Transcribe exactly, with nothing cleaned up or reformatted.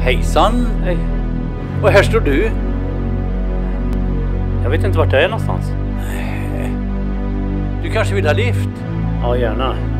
Hejsan. Hej. Och här står du. Jag vet inte vart jag är någonstans. Du kanske vill ha lift? Ja, gärna.